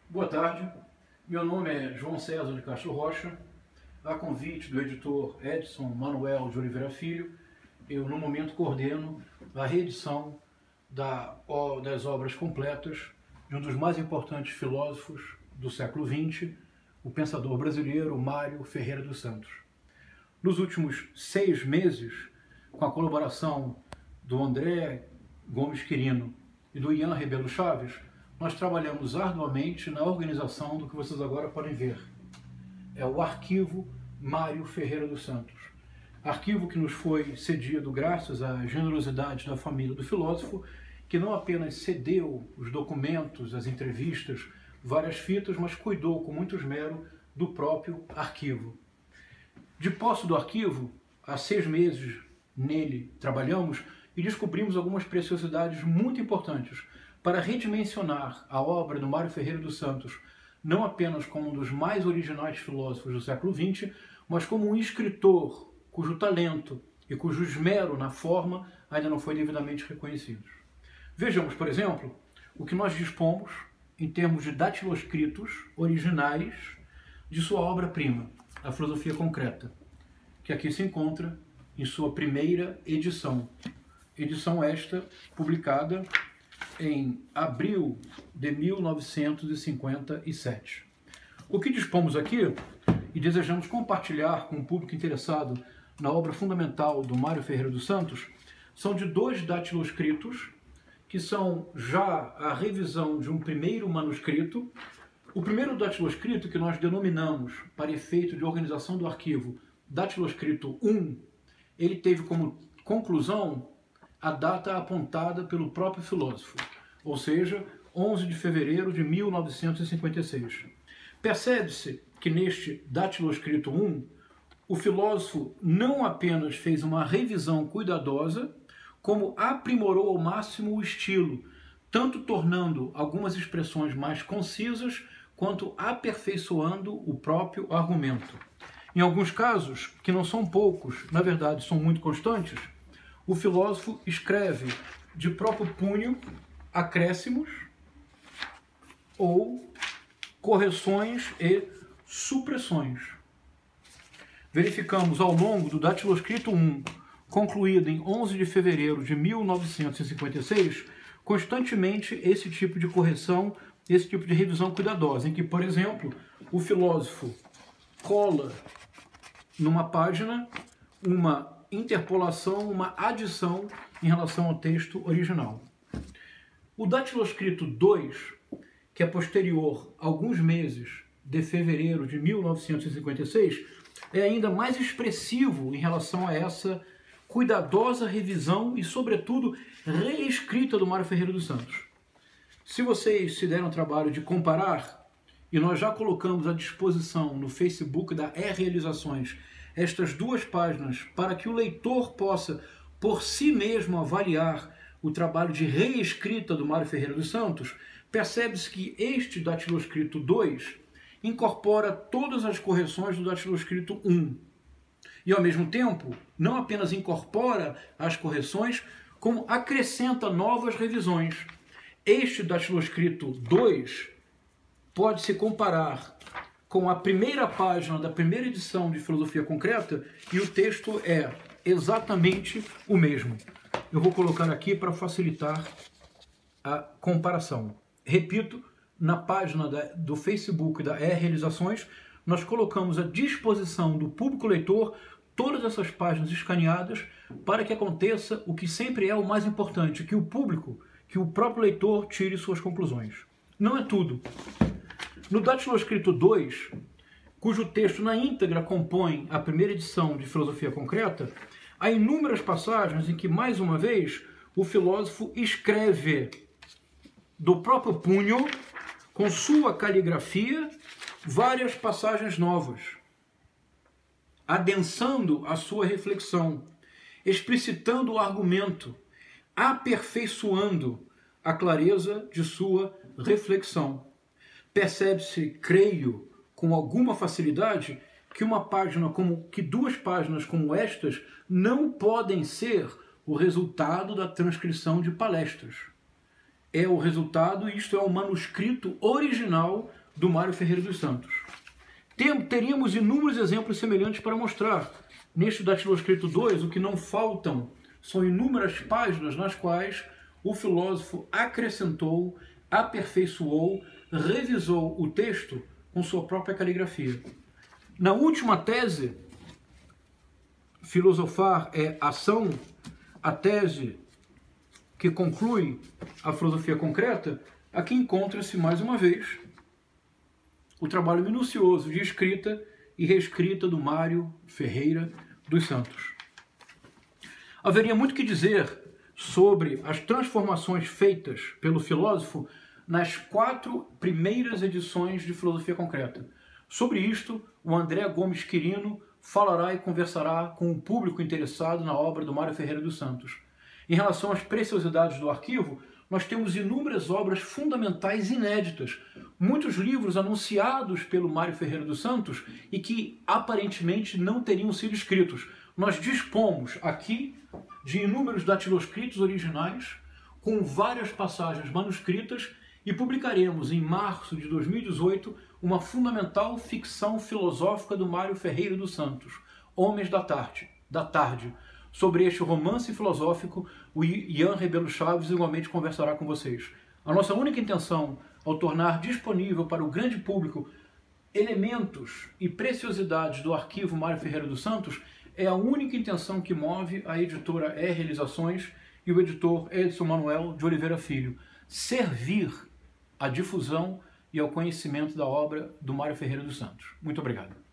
Boa tarde, meu nome é João César de Castro Rocha. A convite do editor Edson Manuel de Oliveira Filho, eu no momento coordeno a reedição das obras completas de um dos mais importantes filósofos do século XX, o pensador brasileiro Mário Ferreira dos Santos. Nos últimos 6 meses, com a colaboração do André Gomes Quirino e do Ian Rebelo Chaves, nós trabalhamos arduamente na organização do que vocês agora podem ver. É o arquivo Mário Ferreira dos Santos. Arquivo que nos foi cedido graças à generosidade da família do filósofo, que não apenas cedeu os documentos, as entrevistas, várias fitas, mas cuidou com muito esmero do próprio arquivo. De posse do arquivo, há 6 meses nele trabalhamos e descobrimos algumas preciosidades muito importantes para redimensionar a obra do Mário Ferreira dos Santos, não apenas como um dos mais originais filósofos do século XX, mas como um escritor cujo talento e cujo esmero na forma ainda não foi devidamente reconhecido. Vejamos, por exemplo, o que nós dispomos em termos de datiloscritos originais de sua obra-prima, a Filosofia Concreta, que aqui se encontra em sua primeira edição. Edição esta publicada em abril de 1957. O que dispomos aqui e desejamos compartilhar com o público interessado na obra fundamental do Mário Ferreira dos Santos são de 2 datiloscritos, que são já a revisão de um primeiro manuscrito. O primeiro datiloscrito, que nós denominamos, para efeito de organização do arquivo, datiloscrito 1, ele teve como conclusão a data apontada pelo próprio filósofo, ou seja, 11 de fevereiro de 1956. Percebe-se que neste datiloscrito 1, o filósofo não apenas fez uma revisão cuidadosa, como aprimorou ao máximo o estilo, tanto tornando algumas expressões mais concisas, quanto aperfeiçoando o próprio argumento. Em alguns casos, que não são poucos, na verdade são muito constantes, o filósofo escreve de próprio punho acréscimos ou correções e supressões. Verificamos ao longo do datiloscrito 1, concluído em 11 de fevereiro de 1956, constantemente esse tipo de correção, esse tipo de revisão cuidadosa, em que, por exemplo, o filósofo cola numa página uma interpolação, uma adição em relação ao texto original. O datiloscrito 2, que é posterior a alguns meses de fevereiro de 1956, é ainda mais expressivo em relação a essa cuidadosa revisão e, sobretudo, reescrita do Mário Ferreira dos Santos. Se vocês se deram o trabalho de comparar, e nós já colocamos à disposição no Facebook da E-Realizações estas 2 páginas para que o leitor possa, por si mesmo, avaliar o trabalho de reescrita do Mário Ferreira dos Santos, percebe-se que este datiloscrito 2 incorpora todas as correções do datiloscrito 1. E, ao mesmo tempo, não apenas incorpora as correções, como acrescenta novas revisões. Este datiloscrito 2 pode se comparar com a primeira página da primeira edição de Filosofia Concreta e o texto é exatamente o mesmo. Eu vou colocar aqui para facilitar a comparação. Repito, na página do Facebook da E-Realizações, nós colocamos à disposição do público leitor todas essas páginas escaneadas para que aconteça o que sempre é o mais importante, que o público, que o próprio leitor tire suas conclusões. Não é tudo. No datiloscrito 2, cujo texto na íntegra compõe a primeira edição de Filosofia Concreta, há inúmeras passagens em que, mais uma vez, o filósofo escreve do próprio punho, com sua caligrafia, várias passagens novas, adensando a sua reflexão, explicitando o argumento, aperfeiçoando a clareza de sua reflexão. Percebe-se, creio, com alguma facilidade, que duas páginas como estas não podem ser o resultado da transcrição de palestras. é o resultado, isto é o manuscrito original do Mário Ferreira dos Santos. Teríamos inúmeros exemplos semelhantes para mostrar. Neste Datiloscrito 2, o que não faltam são inúmeras páginas nas quais o filósofo acrescentou, aperfeiçoou, revisou o texto com sua própria caligrafia. Na última tese, Filosofar é Ação, a tese que conclui a filosofia concreta, aqui encontra-se mais uma vez o trabalho minucioso de escrita e reescrita do Mário Ferreira dos Santos. Haveria muito que dizer sobre as transformações feitas pelo filósofo nas 4 primeiras edições de Filosofia Concreta. Sobre isto, o André Gomes Quirino falará e conversará com o público interessado na obra do Mário Ferreira dos Santos. Em relação às preciosidades do arquivo, nós temos inúmeras obras fundamentais inéditas, muitos livros anunciados pelo Mário Ferreira dos Santos e que aparentemente não teriam sido escritos. Nós dispomos aqui de inúmeros datiloscritos originais, com várias passagens manuscritas, e publicaremos em março de 2018 uma fundamental ficção filosófica do Mário Ferreira dos Santos, Homens da Tarde. Sobre este romance filosófico, o Ian Rebelo Chaves igualmente conversará com vocês. A nossa única intenção, ao tornar disponível para o grande público elementos e preciosidades do arquivo Mário Ferreira dos Santos, é a única intenção que move a editora Realizações e o editor Edson Manuel de Oliveira Filho: servir à difusão e ao conhecimento da obra do Mário Ferreira dos Santos. Muito obrigado.